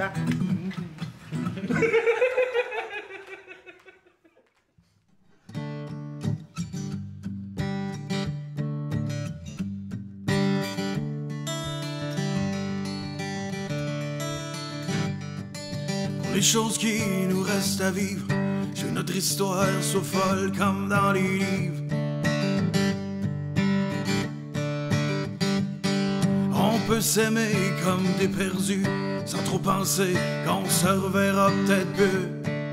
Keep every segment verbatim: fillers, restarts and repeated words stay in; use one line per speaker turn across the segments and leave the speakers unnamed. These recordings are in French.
ça.
Les choses qui nous restent à vivre, j'ai notre histoire soit folle comme dans les livres. On peut s'aimer comme des perdus, sans trop penser qu'on se reverra peut-être peu.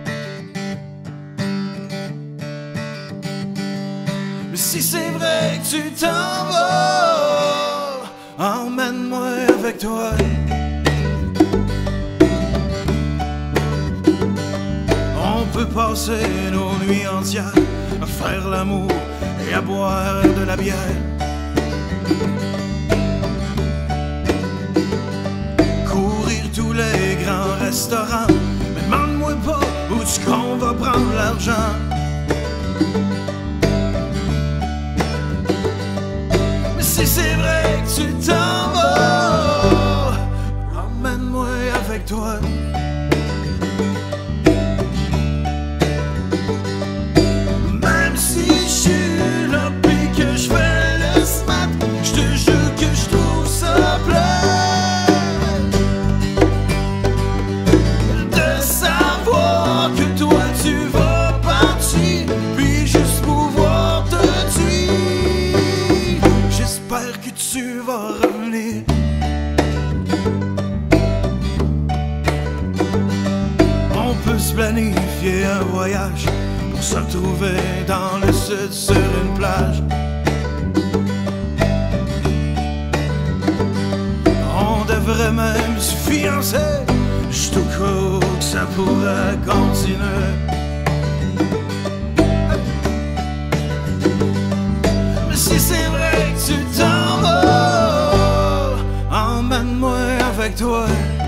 Mais si c'est vrai que tu t'en vas, emmène-moi avec toi. On peut passer nos nuits entières à faire l'amour et à boire de la bière. Courir tous les grands restaurants, mais demande-moi pas où est-ce qu'on va prendre l'argent. Mais si c'est vrai que tu t'en vas, emmène-moi avec toi. Tu vas revenir. On peut se planifier un voyage pour se retrouver dans le sud sur une plage. On devrait même se fiancer, juste au cas que ça pourrait continuer. Mais si c'est vrai que tu t'en vas, emmène-moi avec toi.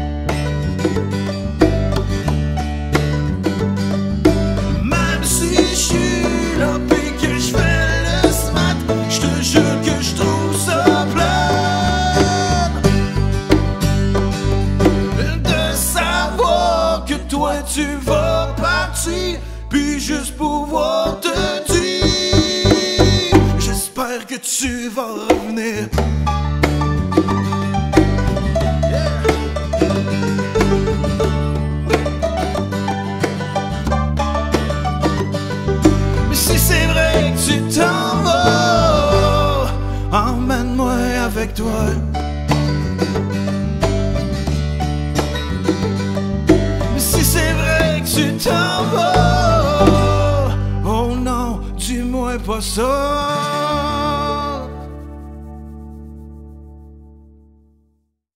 Même si je suis là pis que je fais le smat, je te jure que je trouve ça plate de savoir que toi tu vas partir, puis juste pouvoir te dire j'espère que tu vas revenir. Mais si c'est vrai que tu t'en vas, emmène-moi avec toi. Mais si c'est vrai que tu t'en vas, oh non, dis-moi pas ça.